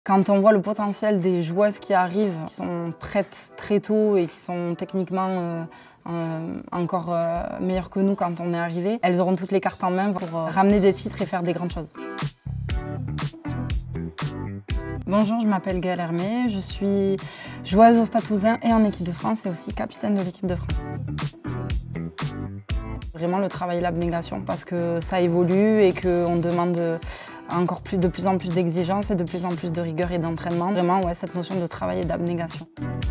Quand on voit le potentiel des joueuses qui arrivent, qui sont prêtes très tôt et qui sont techniquement encore meilleures que nous quand on est arrivé, elles auront toutes les cartes en main pour ramener des titres et faire des grandes choses. Bonjour, je m'appelle Gaëlle Hermé, je suis joueuse au Stade Toulousain et en équipe de France et aussi capitaine de l'équipe de France. Vraiment le travail et l'abnégation parce que ça évolue et qu'on demande de plus en plus d'exigences et de plus en plus de rigueur et d'entraînement. Vraiment, ouais, cette notion de travail et d'abnégation.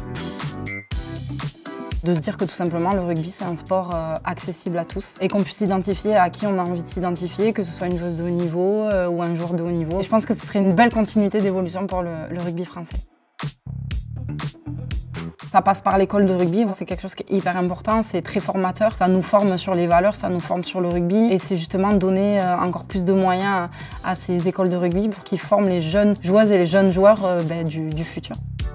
De se dire que tout simplement le rugby c'est un sport accessible à tous et qu'on puisse s'identifier à qui on a envie de s'identifier, que ce soit une joueuse de haut niveau ou un joueur de haut niveau. Et je pense que ce serait une belle continuité d'évolution pour le rugby français. Ça passe par l'école de rugby, c'est quelque chose qui est hyper important, c'est très formateur. Ça nous forme sur les valeurs, ça nous forme sur le rugby et c'est justement donner encore plus de moyens à ces écoles de rugby pour qu'ils forment les jeunes joueuses et les jeunes joueurs du futur.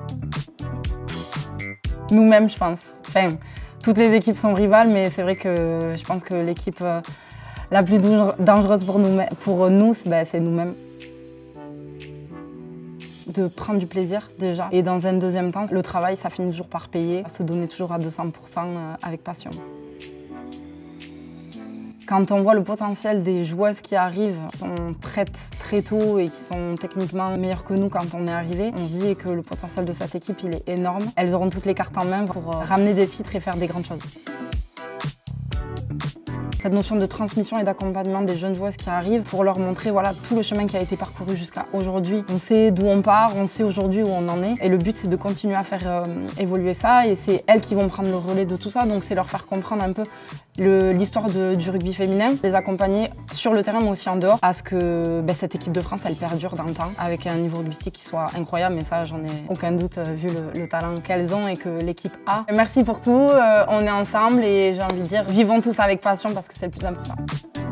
Nous-mêmes, je pense. Enfin, toutes les équipes sont rivales, mais c'est vrai que je pense que l'équipe la plus dangereuse pour nous, c'est nous-mêmes. De prendre du plaisir déjà. Et dans un deuxième temps, le travail, ça finit toujours par payer. Se donner toujours à 200% avec passion. Quand on voit le potentiel des joueuses qui arrivent, qui sont prêtes très tôt et qui sont techniquement meilleures que nous quand on est arrivé, on se dit que le potentiel de cette équipe, il est énorme. Elles auront toutes les cartes en main pour ramener des titres et faire des grandes choses. Cette notion de transmission et d'accompagnement des jeunes joueuses qui arrivent pour leur montrer voilà, tout le chemin qui a été parcouru jusqu'à aujourd'hui. On sait d'où on part, on sait aujourd'hui où on en est. Et le but, c'est de continuer à faire évoluer ça. Et c'est elles qui vont prendre le relais de tout ça. Donc c'est leur faire comprendre un peu l'histoire du rugby féminin, les accompagner sur le terrain mais aussi en dehors, à ce que cette équipe de France, elle perdure dans le temps, avec un niveau rugbyistique qui soit incroyable. Mais ça, j'en ai aucun doute vu le talent qu'elles ont et que l'équipe a. Merci pour tout, on est ensemble et j'ai envie de dire, vivons tous avec passion parce que c'est le plus important.